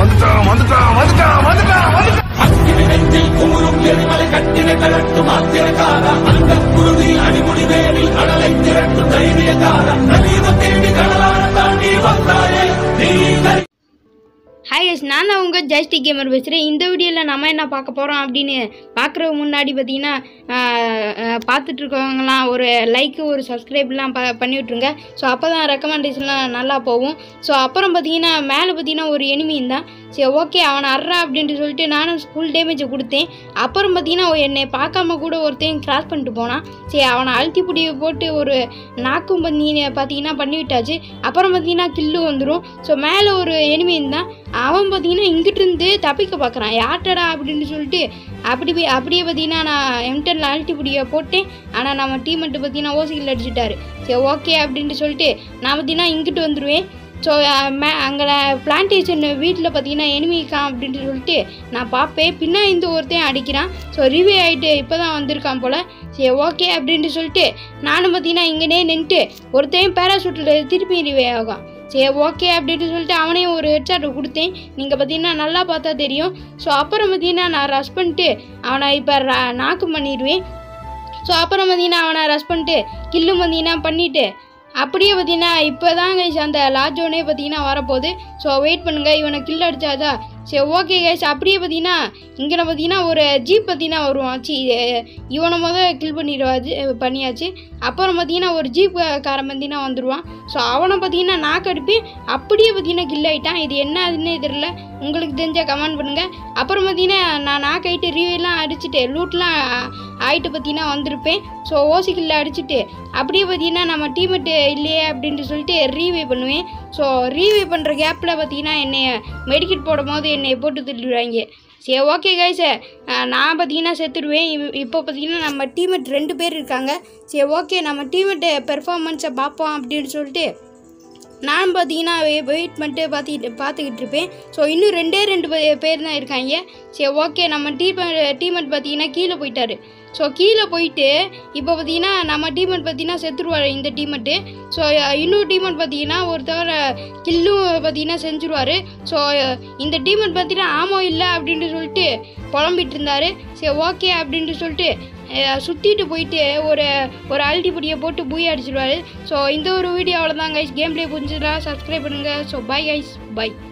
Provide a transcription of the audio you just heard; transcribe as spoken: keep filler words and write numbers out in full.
வந்துட்டான் வந்துட்டான் வந்துட்டான் வந்துட்டான் வந்துட்டான் அக்கினி நெஞ்சில் குமுறும் எரிமலை கட்டின கலட்டும் ஆத்திரக்கார அந்த குருதி அடிமுடி வேரில் கடலை திரட்டும் தைரியக்கார நவீன தேடி கடலான தாண்டி வந்தாயே நீங்கள். ஹாய் கைஸ், நான் தான் உங்கள் ஜாய்ஸ்டிக் கேமர் பேசுகிறேன். இந்த வீடியோவில் நம்ம என்ன பார்க்க போகிறோம் அப்படின்னு பார்க்குற முன்னாடி பார்த்தீங்கன்னா பார்த்துட்ருக்கவங்களாம் ஒரு லைக்கு ஒரு சப்ஸ்கிரைப்லாம் ப பண்ணி விட்ருங்க. ஸோ அப்போ தான் ரெக்கமெண்டேஷன்லாம் நல்லா போகும். ஸோ அப்புறம் பார்த்தீங்கன்னா மேலே பார்த்தீங்கன்னா ஒரு எனிமி இருந்தான். சரி ஓகே அவனை அறா அப்படின்ட்டு சொல்லிட்டு நானும் ஃபுல் டேமேஜை கொடுத்தேன். அப்புறம் பார்த்தீங்கன்னா என்னை பார்க்காம கூட ஒருத்தையும் கிராஸ் பண்ணிட்டு போனான். சரி அவனை அழுத்தி பிடியை போட்டு ஒரு நாக்கும் பண்ணி பார்த்தீங்கன்னா பண்ணி விட்டாச்சு. அப்புறம் பார்த்தீங்கன்னா கில்லு வந்துடும். ஸோ மேலே ஒரு எனிமி இருந்தான். அவன் பார்த்தீங்கன்னா இங்கிட்டு இருந்து தப்பிக்க பார்க்குறான். யார்ட்டடா அப்படின்னு சொல்லிட்டு அப்படி போய் அப்படியே பார்த்தீங்கன்னா நான் எம்டனில் அழுத்தி பிடியை போட்டேன். ஆனால் நம்ம டீமெட்டு பார்த்தீங்கன்னா ஓசிக்கில் அடிச்சுட்டாரு. சரி ஓகே அப்படின்ட்டு சொல்லிட்டு நான் பார்த்தீங்கன்னா இங்கிட்டு வந்துடுவேன். ஸோ மே அங்கே பிளான்டேஷன் வீட்டில் பார்த்தீங்கன்னா எனிமிக்கான் அப்படின்ட்டு சொல்லிட்டு நான் பார்ப்பேன். பின்னாடி இந்த ஒருத்தையும் அடிக்கிறான். ஸோ ரிவ்யூ ஆகிட்டு இப்போ தான் வந்திருக்கான் போல். சரி ஓகே அப்படின்ட்டு சொல்லிட்டு நானும் பார்த்தீங்கன்னா இங்கேனே நின்றுட்டு ஒருத்தையும் பேராசூட்டில் திருப்பி ரிவ்யூ ஆகும். சரி ஓகே அப்படின்ட்டு சொல்லிட்டு அவனையும் ஒரு ஹெட்ஷாட் கொடுத்தேன். நீங்கள் பார்த்தீங்கன்னா நல்லா பார்த்தா தெரியும். ஸோ அப்புறம் பார்த்தீங்கன்னா நான் ரஷ் பண்ணிட்டு அவனை இப்போ நாக்கு பண்ணிடுவேன். ஸோ அப்புறம் பார்த்தீங்கன்னா அவனை ரஷ் பண்ணிட்டு கில்லும் பார்த்தீங்கன்னா பண்ணிவிட்டு அப்படியே பார்த்தீங்கன்னா இப்போ தான் கைஸ் அந்த லாஜோனே பார்த்தீங்கன்னா வரப்போகுது. ஸோ வெயிட் பண்ணுங்கள், இவனை கில் அடித்தாதா. சரி ஓகே கைஸ். அப்படியே பார்த்தீங்கன்னா இங்கே பார்த்தீங்கன்னா ஒரு ஜீப் பார்த்தீங்கன்னா வருவான். சி இவனை முதல் கில் பண்ணிடுவாச்சு பண்ணியாச்சு. அப்புறம் பார்த்தீங்கன்னா ஒரு ஜீப் காரன் பார்த்தீங்கன்னா வந்துடுவான். ஸோ அவனை பார்த்தீங்கன்னா நாக்கு அடிப்பி அப்படியே பார்த்தீங்கன்னா கில் ஆகிட்டான். இது என்ன அதுன்னே தெரியல, உங்களுக்கு தெரிஞ்சால் கமெண்ட் பண்ணுங்கள். அப்புறம் பார்த்தீங்கன்னா நான் நாக்கு ஆகிட்டு ரிவ்யூலாம் அடிச்சுட்டு லூட்லாம் ஆகிட்டு பார்த்தீங்கன்னா வந்திருப்பேன். ஸோ ஓசி கில்ல அடிச்சுட்டு அப்படியே பார்த்தீங்கன்னா நம்ம டீமெட்டு இல்லையே அப்படின்ட்டு சொல்லிட்டு ரீவே பண்ணுவேன். ஸோ ரீவே பண்ணுற கேப்பில் பார்த்தீங்கன்னா என்னை மெடிக்கெட் போடும் போது என்னை போட்டு தள்ளிடுவாங்க. சரி ஓகே கைஸ், நான் பார்த்தீங்கன்னா செத்துடுவேன். இப்போ பார்த்தீங்கன்னா நம்ம டீமெட் ரெண்டு பேர் இருக்காங்க. சரி ஓகே நம்ம டீமெட்டு பெர்ஃபார்மன்ஸை பார்ப்போம் அப்படின்னு சொல்லிட்டு நான் பார்த்தீங்கன்னா வெயிட் பண்ணிட்டு பார்த்துக்கிட்டு பார்த்துக்கிட்டு இருப்பேன். ஸோ இன்னும் ரெண்டே ரெண்டு பேர் தான் இருக்காங்க. சரி ஓகே நம்ம டீம் டீமெட் பார்த்தீங்கன்னா கீழே போயிட்டாரு. ஸோ கீழே போயிட்டு இப்போ பார்த்தீங்கன்னா நம்ம டீமெட் பார்த்தீங்கன்னா செத்துருவார் இந்த டீமெட்டு. ஸோ இன்னொரு டீமெட் பார்த்தீங்கன்னா ஒருத்தவரை கில்லும் பார்த்தீங்கன்னா செஞ்சுருவார். ஸோ இந்த டீமெட் பார்த்தீங்கன்னா ஆமோ இல்லை அப்படின்ட்டு சொல்லிட்டு புலம்பிட்டு இருந்தார். சரி ஓகே அப்படின்ட்டு சொல்லிட்டு சுற்றிட்டு போயிட்டு ஒரு ஒரு அல்டி பொடியை போட்டு பூய் அடிச்சிடுவார். ஸோ இந்த ஒரு வீடியோ அவ்வளோதான் கைஸ். கேம் பிளே புரிஞ்சுதா சப்ஸ்கிரைப் பண்ணுங்கள். So bye guys, by.